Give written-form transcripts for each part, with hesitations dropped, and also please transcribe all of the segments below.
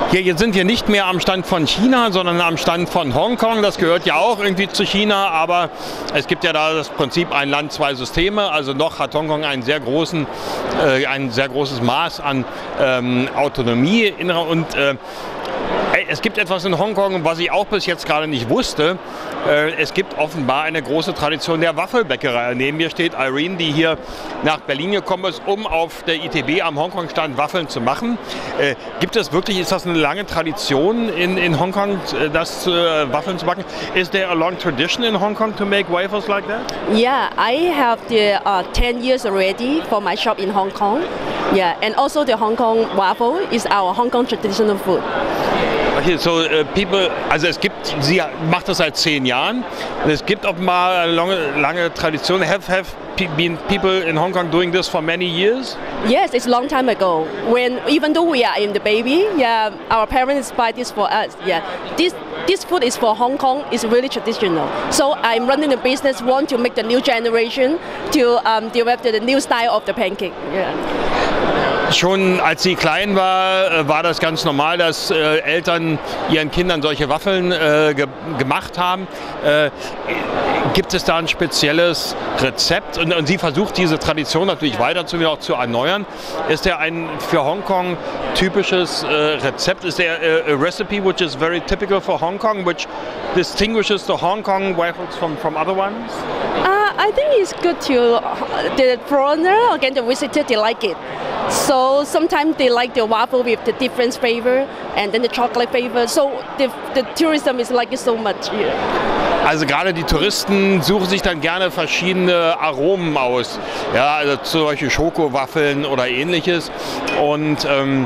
Jetzt sind wir nicht mehr am Stand von China, sondern am Stand von Hongkong. Das gehört ja auch irgendwie zu China, aber es gibt ja da das Prinzip ein Land, zwei Systeme. Also noch hat Hongkong ein sehr großes Maß an Autonomie und es gibt etwas in Hongkong, was ich auch bis jetzt gerade nicht wusste. Es gibt offenbar eine große Tradition der Waffelbäckerei. Neben mir steht Irene, die hier nach Berlin gekommen ist, um auf der ITB am Hongkong-Stand Waffeln zu machen. Ist das eine lange Tradition in Hongkong, Waffeln zu backen? Is there a long tradition in Hong Kong to make waffles like that? Yeah, I have the 10 years already for my shop in Hong Kong. Yeah, and also the Hong Kong waffle is our Hong Kong traditional food. Okay, so sie macht das seit 10 Jahren und es gibt offenbar eine lange Tradition. Have been people in Hong Kong doing this for many years? Yes, it's a long time ago. Even though we are in the baby, yeah, our parents buy this for us. Yeah, this food is for Hong Kong. It's really traditional. So I'm running a business, want to make the new generation to develop the new style of the pancake. Yeah. Schon als sie klein war, war das ganz normal, dass Eltern ihren Kindern solche Waffeln gemacht haben. Gibt es da ein spezielles Rezept? Und sie versucht diese Tradition natürlich weiterzuführen, auch zu erneuern. Ist der ein für Hongkong typisches Rezept? Ist der a recipe which is very typical for Hong Kong, which distinguishes the Hong Kong waffles from other ones? I think it's good to the foreigner, again the visitor, they like it. So sometimes they like the waffle with the different flavor and then the chocolate flavor. So the tourism is like it so much here. Also gerade die Touristen suchen sich dann gerne verschiedene Aromen aus. Ja, also zum Beispiel Schokowaffeln oder ähnliches. Und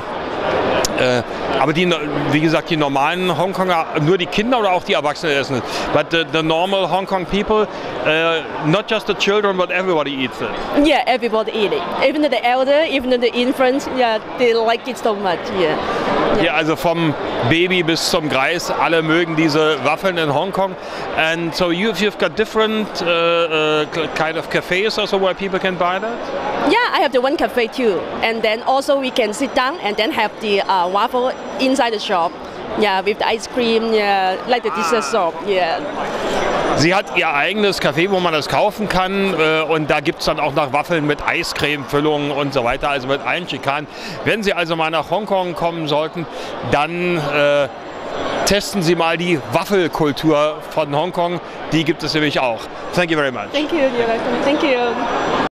aber wie gesagt, die normalen Hongkonger, nur die Kinder oder auch die Erwachsenen essen es. But the normal Hong Kong people, not just the children, but everybody eats it. Yeah, everybody eat it. Even the elder, even the infants, yeah, they like it so much. Yeah. Ja, also vom Baby bis zum Greis, alle mögen diese Waffeln in Hongkong. And so you've got different kind of cafes also where people can buy that? Yeah, I have the one cafe too. And then also we can sit down and then have the waffle inside the shop. Yeah, with the ice cream, yeah, like the dessert shop, yeah. Sie hat ihr eigenes Café, wo man das kaufen kann und da gibt es dann auch noch Waffeln mit Eiscreme-Füllungen und so weiter, also mit allen Schikanen. Wenn Sie also mal nach Hongkong kommen sollten, dann testen Sie mal die Waffelkultur von Hongkong, die gibt es nämlich auch. Thank you very much. Thank you, you're welcome. Thank you.